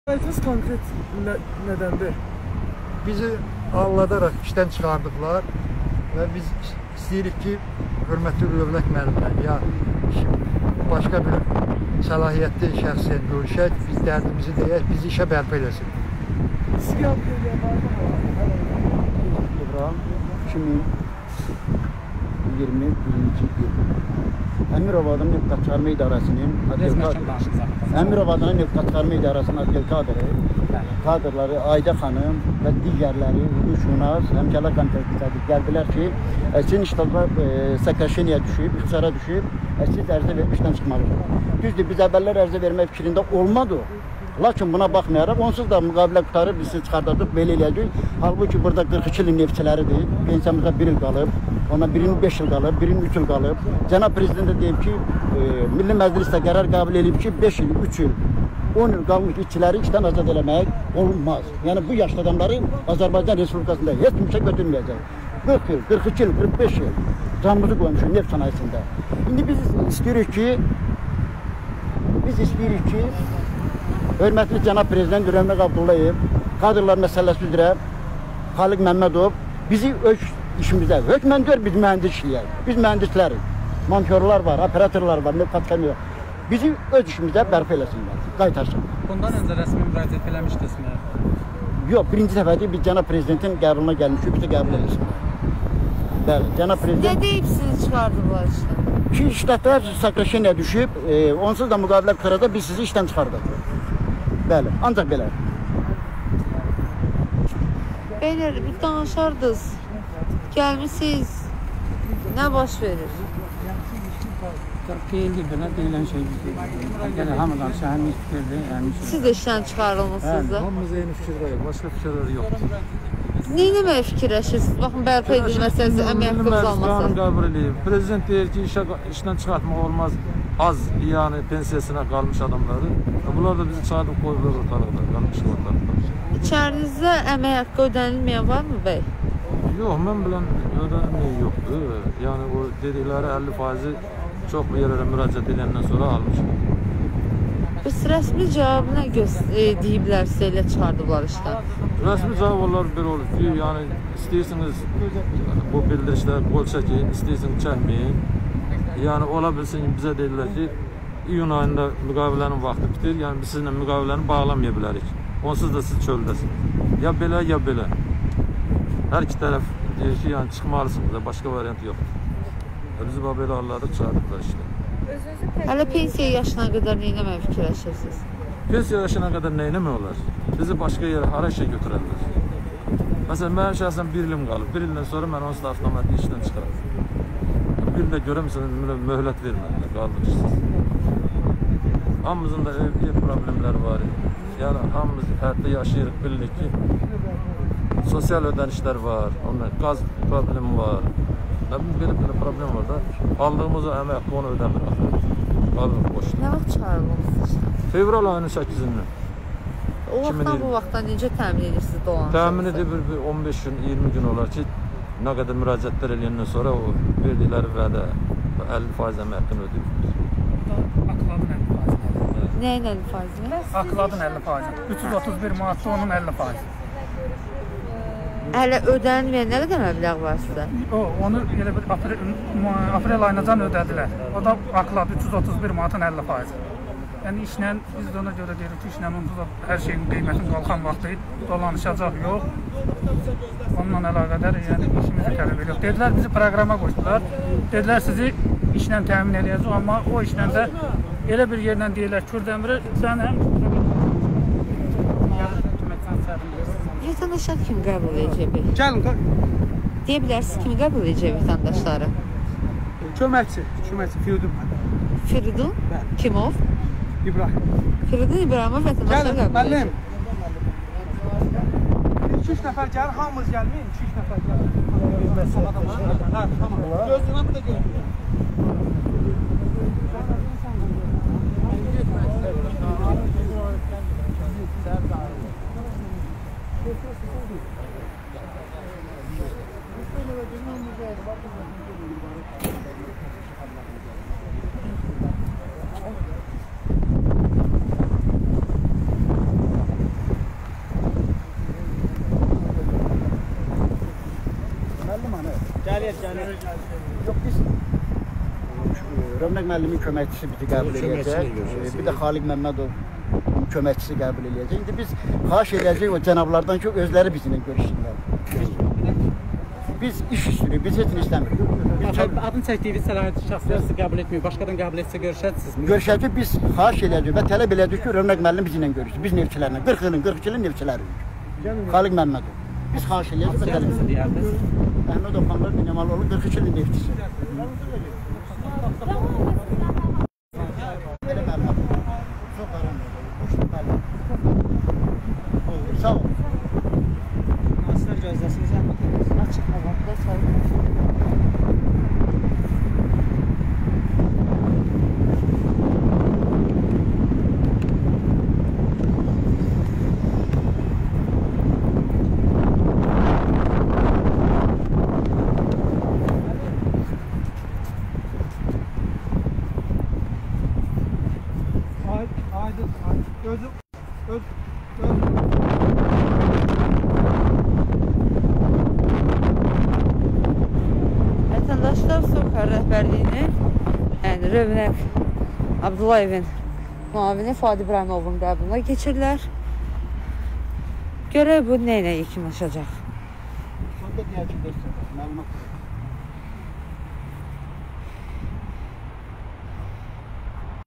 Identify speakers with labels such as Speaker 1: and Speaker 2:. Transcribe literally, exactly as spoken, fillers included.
Speaker 1: Siz konkret ne, nedendir?
Speaker 2: Bizi ağladarak işten çıkardıklar ve biz isteyirik ki hürmetli Övlək müəllimlə ya başka bir səlahiyyətli şəxslə görüşək, biz dərdimizi deyək, bizi işə bərpa eləsin.
Speaker 1: Siyah bir var mı?
Speaker 3: İbrahim iki min iyirmi birinci yıl. Əmirovadın neft qaçarma idarəsinin Əmirovadın neft qaçarma idarəsinin adil kadrı, kadrları Ayda xanım və digərləri Şunaz, həmkarlar komitəsi gəldilər ki, sizin iştiraklar səkrəşeniyə düşüb, ixtisara düşüb, siz ərizə vermişdən çıxmalısınız. Düzdür, biz əvvəllər ərizə vermək fikrində olmadı. Lakin buna baxmayaraq, onsuz da müqavilə qutarıb, biz sizi çıxardırdıq, belə eləyəcək. Halbuki burada qırx iki il neftçiləridir, pensiyamızda bir il qalıb, ona birinin beş il qalıb, birinin üç il qalıb. Cənab Prezident də deyib ki, e, Milli Məclisdə qərar qəbul edib ki, beş il, üç il, on il qalmış işçiləri işdən azad eləmək olmaz. Yəni bu yaşlı adamları Azərbaycan Respublikasında heç kimsə götürməyəcək. qırx il, qırx iki il, qırx beş il canımızı qoymuşuz neft sənayesində. İndi biz istəyirik ki, biz istəyirik ki, hörmətli Cənab Prezident Ürəmli Abdullayev, kadrlar məsələsi üzrə Xaliq Məmmədov bizi öz işimizə, hökmən gör biz mühəndis işləyək. Biz mühəndislərik, montörlər var, operatorlar var, neft qaçırmıyor. Bizi öz işimizə bərpa eləsinlər, qaytarsınlar.
Speaker 4: Bundan öncə rəsmi müraciət eləmişdiniz mi?
Speaker 3: Yox, birinci dəfədir biz Cənab Prezidentin qəbuluna gəlmişik, bizi qəbul eləsinlər. Bəli, Cənab Prezident...
Speaker 5: Nə deyib sizi çıxardıblar işdən?
Speaker 3: Ki, işlətlər səkrəşeniyə düşüb, e, onsuz da müqavilə qutarada biz sizi işdən çıxardıq. Bəli, ancaq belə.
Speaker 5: Beyler, bir danışardınız. Gəlmişsiniz. Nə baş verir?
Speaker 4: qırx ildir belə deyilən şey bizdir. Yəni hamıdan sənin fikirdir, həmin şey.
Speaker 5: Siz də işdən çıxarılmışsınız da.
Speaker 2: Hamımız eyni fikirdəyik, başka fikirlər yoxdur.
Speaker 5: Nə eləməyə fikirləşirsiniz? Baxın, bərpa edilməsəniz, əmək haqqımız almasın.
Speaker 6: Qəbul edib. Prezident deyir ki, işə, işdən çıxartmaq olmaz. Az, yəni pensiyasına qalmış adamları. Bunlar da bizi çıxartıb qoyurlar ortalıqda, qalmış ortalıqda.
Speaker 5: İçərinizdə əmək haqqı ödənilməyən var mı bəy?
Speaker 6: Yox, mən bilən ödənilməyən yoxdur. Yəni o dedikləri əlli faizi çox bir yerlərə müraciət edəndən sonra almışım.
Speaker 5: Bəs rəsmi cavabı nə e, deyiblər sizə elə çıxardıblar işdən?
Speaker 6: Rəsmi cavab onlar belə olur ki, yəni istəyirsiniz bu bildirişlər qol çəkin, istəyirsiniz çəkməyin. Yəni ola bilsin ki, bizə deyirlər ki, iyun ayında müqavilənin vaxtı bitir, yəni biz sizinlə müqaviləni bağlamaya bilərik. Onsuz da siz çöldəsiniz. Ya belə, ya belə. Hər iki tərəf deyir ki, yəni çıxmalısınız, başqa variant yoxdur. Bizi belə Allah'da çağırdıqlar işte.
Speaker 5: Hələ pensiya yaşına qədər nə eləməyə fikirləşirsiniz?
Speaker 6: Pensiya yaşına qədər nə eləmək olar? Bizi başqa yerə, hara işə götürərlər. Məsələn, mənim şəxsən bir ilim qalıb. Bir ildən sonra mən onsuz da avtomatik işdən çıxaram. Bir də görəmsən, möhlət vermədilər, qaldır işsiz. Hamımızın da ev, ev problemləri var. Yəni, hamımız həyatda yaşayırıq, bilirik ki, sosial ödənişlər var, qaz problemi var. Belə belə problem var da, aldığımız o əmək haqqı onu ödəmir. Qalırıq boşda.
Speaker 5: Nə vaxt çağırılmışsınız işdən?
Speaker 6: Fevral ayının səkkizindən.
Speaker 5: O vaxtdan bu vaxtdan necə təmin edirsiniz dolanışınızı?
Speaker 6: Təmin edib bir on beş gün, iyirmi gün olar ki, nə qədər müraciətlər eləyəndən sonra o verdikləri vədə əlli faiz əmək haqqını ödəyib.
Speaker 4: Akladın əlli faiz.
Speaker 5: Nəyin əlli faizi?
Speaker 4: Akladın əlli faiz. üç yüz otuz bir manatda onun əlli faiz.
Speaker 5: Hələ ödənilməyən nə qədər məbləğ var sizdə?
Speaker 4: O, onu elə bir aprel, aprel ayınacan ödədilər. O da akladı üç yüz otuz bir manatın əlli faiz. Yəni işlə, biz də ona görə deyirik ki, işlə hər şeyin qiymətin qalxan vaxtı dolanışacaq yox. Onunla əlaqədar yəni işimizi tələb ediyor. Dedilər bizi proqrama qoydular. Dedilər sizi işlə təmin edəcək, amma o işlə də elə bir yerlə deyirlər Kürdəmirə sən həm
Speaker 5: vətəndaşlar kimi qəbul edəcək?
Speaker 1: Gəlin,
Speaker 5: deyə bilərsiniz kimi qəbul edəcək vətəndaşları?
Speaker 1: köməkçi, köməkçi, Firidun.
Speaker 5: Firidun? Kimov?
Speaker 1: İbrahim.
Speaker 5: Firidun İbrahimov vətəndaşlar qəbul edəcək.
Speaker 1: iki üç nəfər gəlir, hamımız gəlməyin, iki üç nəfər gəlir. Hə, tamam. Gözləyəm, bir də görürəm.
Speaker 3: Yox, biz Rövnək müəllimin köməkçisi bizi qəbul edəcək. Bir də Xaliq Məmmədov köməkçisi qəbul edəcək. İndi biz xahiş edəcəyik o cənablardan ki, özləri bizimlə görüşsünlər. Biz iş istirik, biz heç nə istəmirik.
Speaker 1: Adın çəkdiyiniz səlahiyyətli şəxslər sizi qəbul etmiyor, başqadan qəbul etsə görüşəcəksiniz.
Speaker 3: Görüşəcək, biz xahiş edəcəyik və tələb edəcəyik ki, Rövnək müəllim bizimlə görüşsün. Biz nevçilərlə, qırx ilin, qırx iki ilin nevçiləririk. Xaliq Məmmədov. Biz xahiş edəcəyik və tələb edəcəyik. Əhmədov xanlar Binəmalıoğlu qırx iki ilin nevçisi. Sağ olun.
Speaker 1: Sizlər gözləsiniz, açıq havada çay. Aydın, aydın. Gözüm, göz, göz.
Speaker 5: Vətəndaşlar Sokar rəhbərliyini, yəni Rövnək Abdullayevin müavini Fadi İbrahimovun qəbuluna keçirlər. Görək bu nə ilə yekunlaşacaq.
Speaker 3: Sonda deyəcək, məlumat